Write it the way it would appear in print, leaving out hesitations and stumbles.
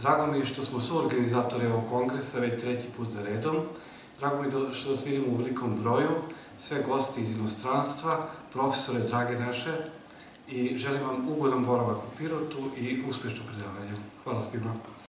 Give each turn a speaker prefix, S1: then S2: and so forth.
S1: Drago mi je što smo suorganizatori ovog kongresa već treći put za redom. Drago mi je što vas vidimo u velikom broju, sve gosti iz inostranstva, profesore drage naše, i želim vam ugodan boravak u Pirotu i uspešno predavanje. Hvala svima.